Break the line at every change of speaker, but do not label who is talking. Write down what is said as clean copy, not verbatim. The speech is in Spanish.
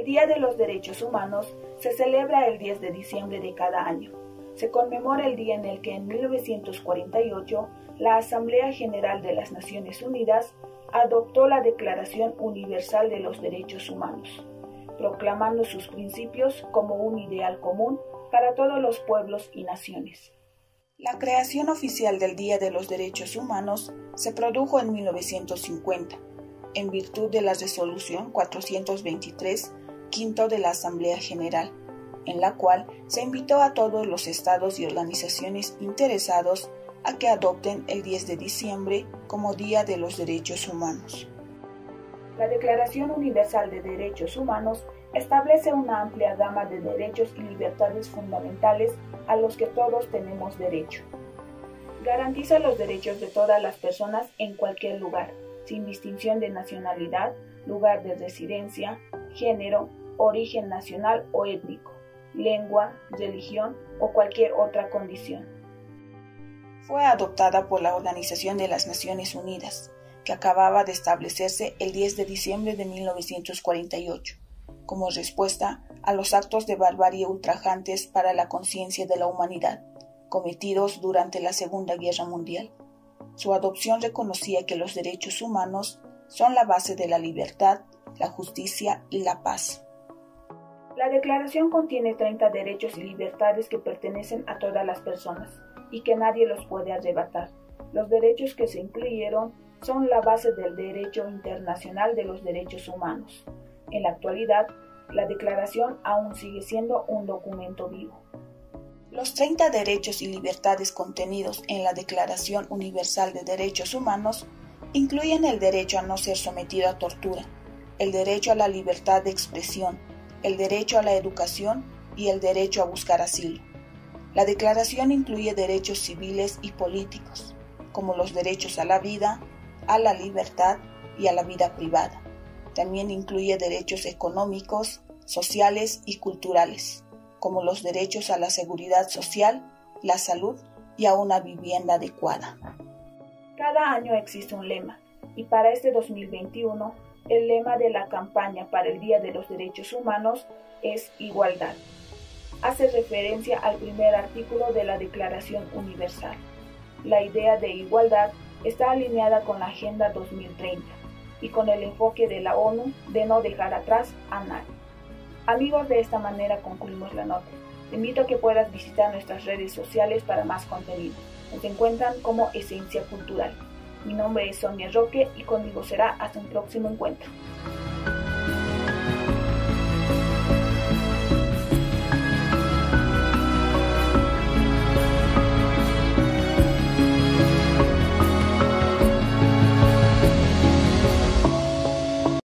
Día de los Derechos Humanos se celebra el 10 de diciembre de cada año. Se conmemora el día en el que en 1948 la Asamblea General de las Naciones Unidas adoptó la Declaración Universal de los Derechos Humanos, proclamando sus principios como un ideal común para todos los pueblos y naciones. La creación oficial del Día de los Derechos Humanos se produjo en 1950, en virtud de la Resolución 423, quinto de la Asamblea General, en la cual se invitó a todos los estados y organizaciones interesados a que adopten el 10 de diciembre como Día de los Derechos Humanos. La Declaración Universal de Derechos Humanos establece una amplia gama de derechos y libertades fundamentales a los que todos tenemos derecho. Garantiza los derechos de todas las personas en cualquier lugar, sin distinción de nacionalidad, lugar de residencia, género, origen nacional o étnico, lengua, religión o cualquier otra condición. Fue adoptada por la Organización de las Naciones Unidas, que acababa de establecerse el 10 de diciembre de 1948, como respuesta a los actos de barbarie ultrajantes para la conciencia de la humanidad, cometidos durante la Segunda Guerra Mundial. Su adopción reconocía que los derechos humanos son la base de la libertad, la justicia y la paz. La declaración contiene 30 derechos y libertades que pertenecen a todas las personas y que nadie los puede arrebatar. Los derechos que se incluyeron son la base del derecho internacional de los derechos humanos. En la actualidad, la declaración aún sigue siendo un documento vivo. Los 30 derechos y libertades contenidos en la Declaración Universal de Derechos Humanos incluyen el derecho a no ser sometido a tortura, el derecho a la libertad de expresión, el derecho a la educación y el derecho a buscar asilo. La declaración incluye derechos civiles y políticos, como los derechos a la vida, a la libertad y a la vida privada. También incluye derechos económicos, sociales y culturales, como los derechos a la seguridad social, la salud y a una vivienda adecuada. Cada año existe un lema, y para este 2021, el lema de la campaña para el Día de los Derechos Humanos es Igualdad. Hace referencia al primer artículo de la Declaración Universal. La idea de igualdad está alineada con la Agenda 2030 y con el enfoque de la ONU de no dejar atrás a nadie. Amigos, de esta manera concluimos la nota. Te invito a que puedas visitar nuestras redes sociales para más contenido. Nos encuentran como Esencia Cultural. Mi nombre es Sonia Roque y conmigo será hasta un próximo encuentro.